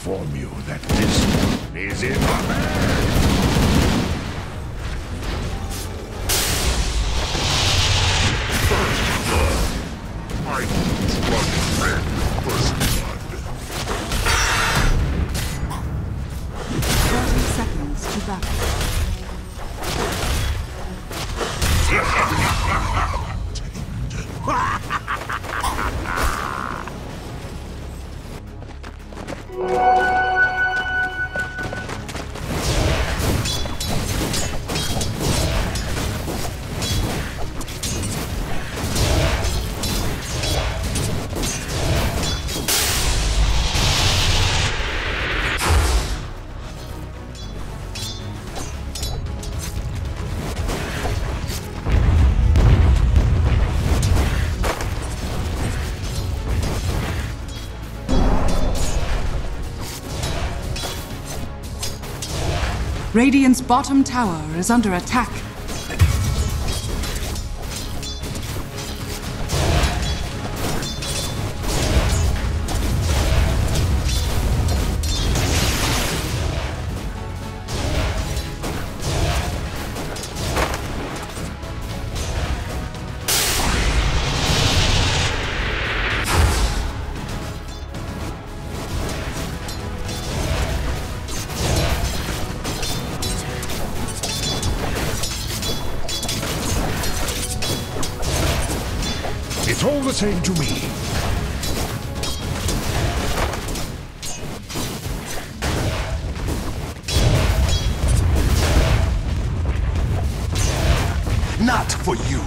inform you that this one is in my hands. First blood. My drunk friend, first blood. 30 seconds to battle. Radiant's bottom tower is under attack. It's all the same to me. Not for you.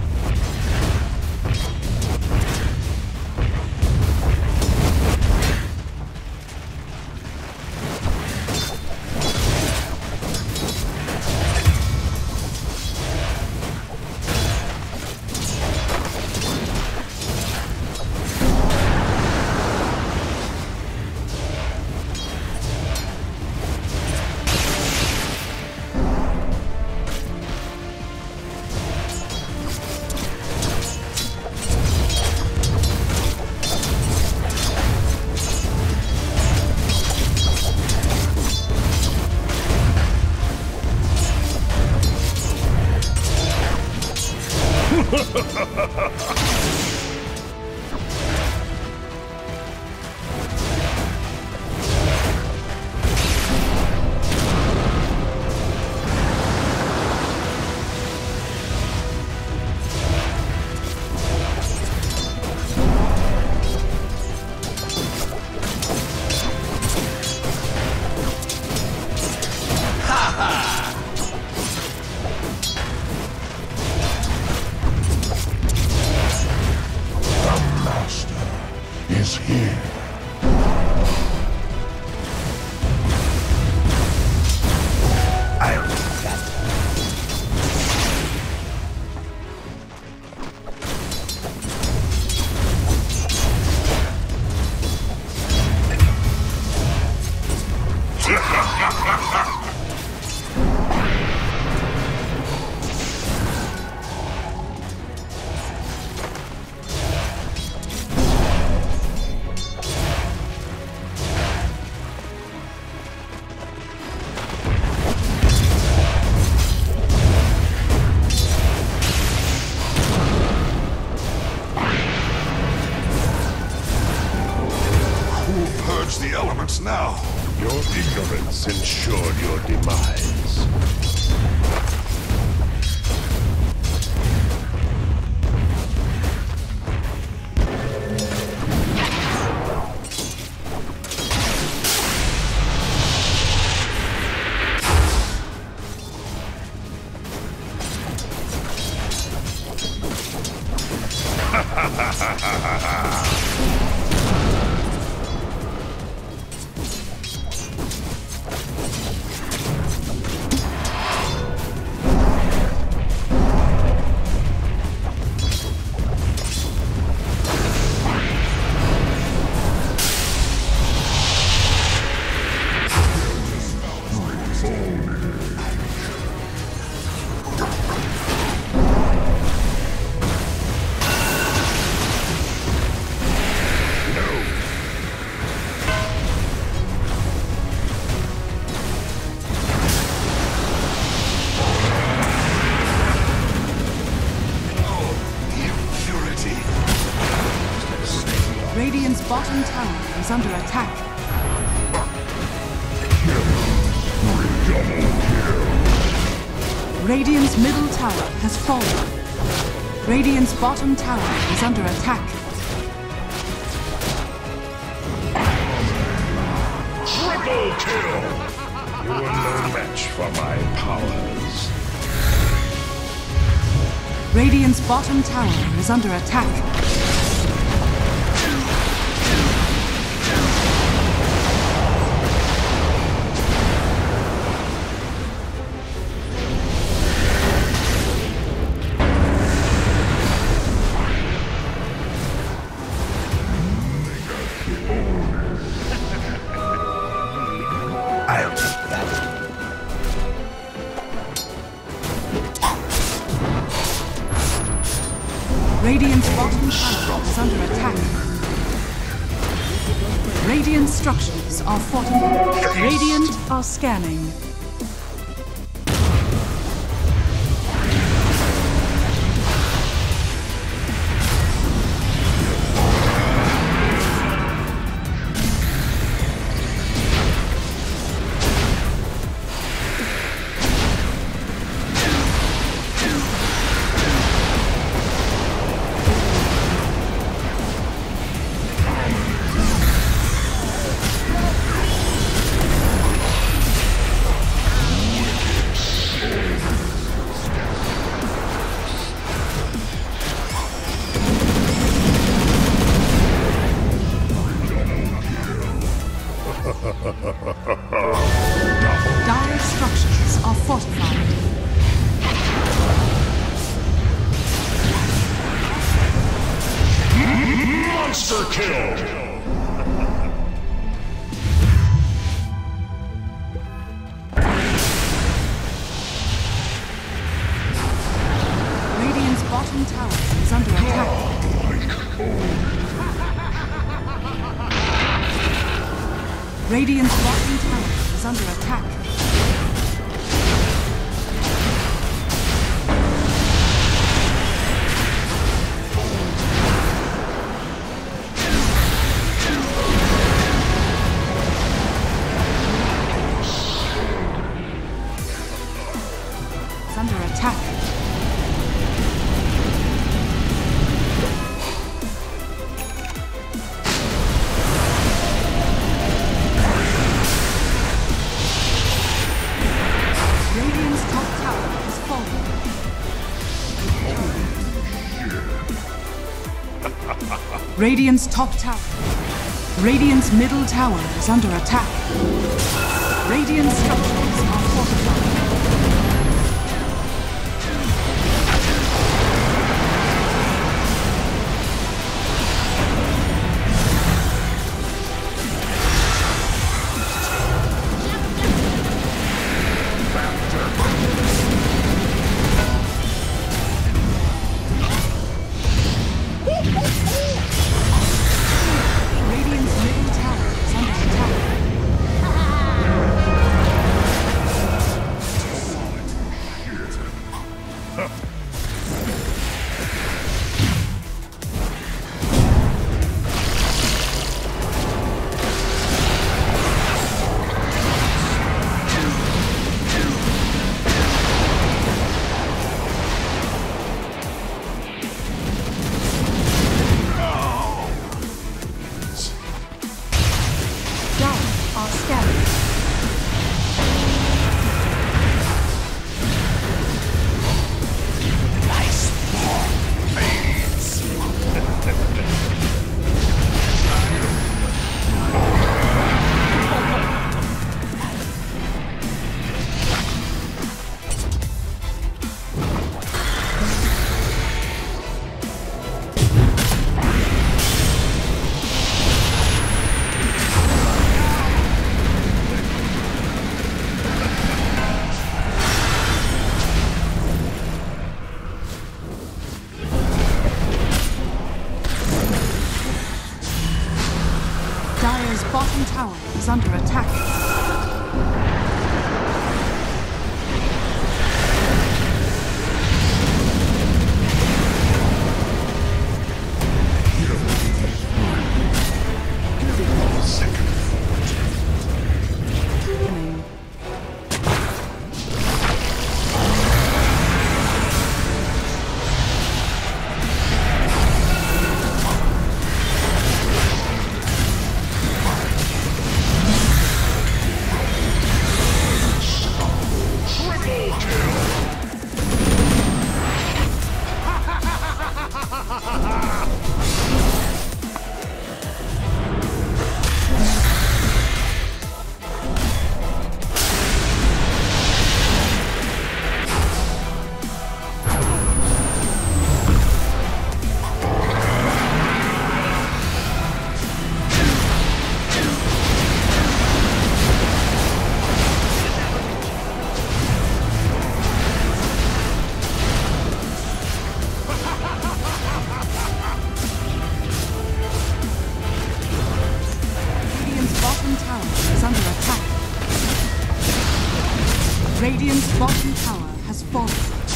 Is here. I'll do that. The elements now. Your ignorance ensured your demise. Ha ha ha ha ha ha! bottom tower is under attack. Radiant's middle tower has fallen. Radiant's bottom tower is under attack. Triple kill! You are no match for my powers. Radiant's bottom tower is under attack. I'll take that. Radiant's bottom tower is under attack. Radiant structures are fortified. Radiant are scanning. Dire structures are fortified. Monster kill! Radiant's bottom tower is under attack. Radiant's bottom tower is under attack. It's under attack. Radiant's top tower is falling. Radiant's top tower. Radiant's middle tower is under attack. Radiant structures are fortified. Radiant's middle tower is under attack. Triple kill! Radiant's bottom tower has fallen.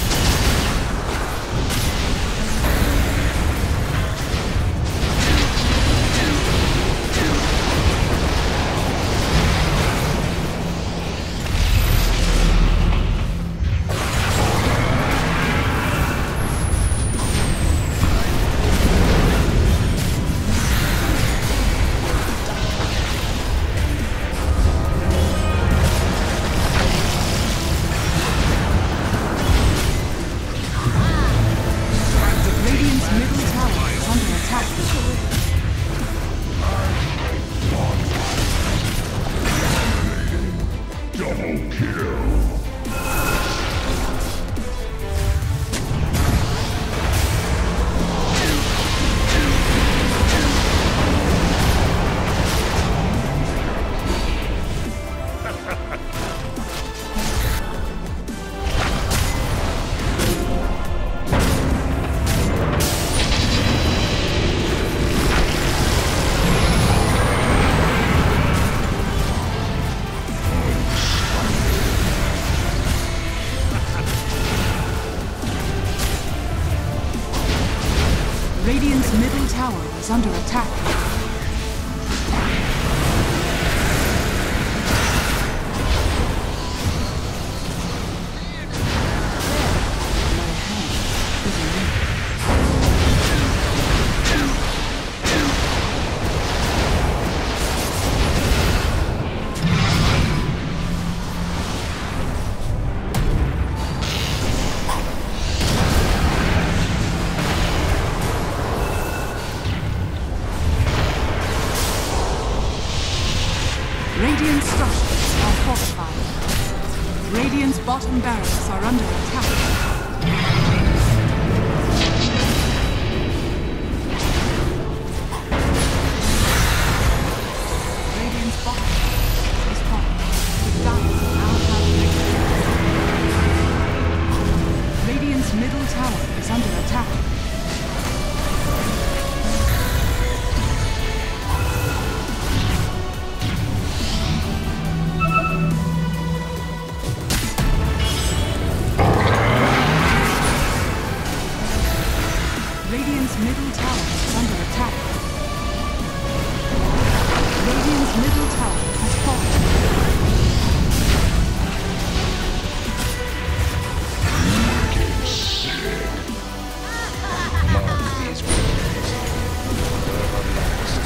Double kill! Radiant's middle tower is under attack. Radiant structures are fortified. Radiant's bottom barracks are under attack. Radiant's bottom barracks is fallen. The Giants now have victory. Radiant's middle tower is under attack. Radiant's middle tower is under attack. Radiant's middle tower has fallen. Get sick! Mark these words. Forever last.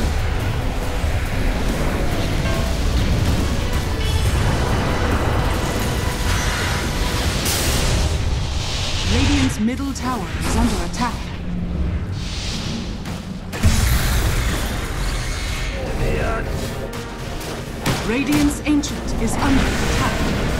Radiant's middle tower is under attack. Radiant's Ancient is under attack.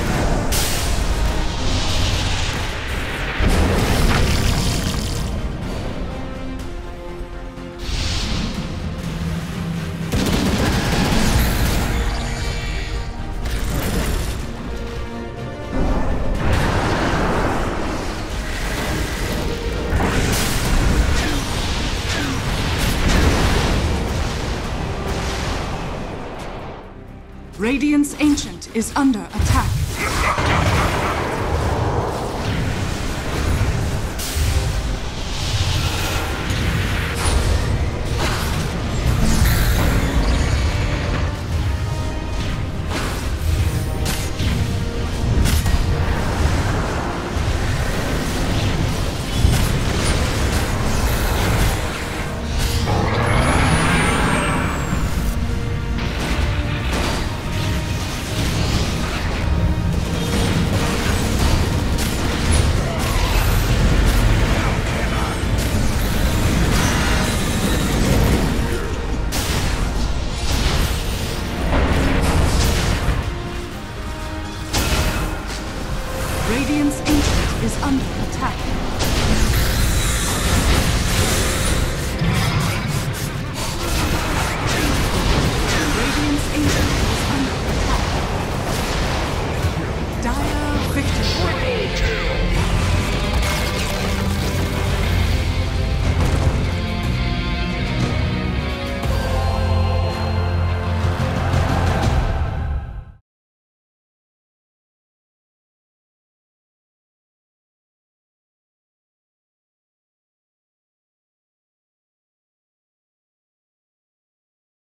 Radiant's Ancient is under attack. Radiant's Ancient is under attack. Radiant's Ancient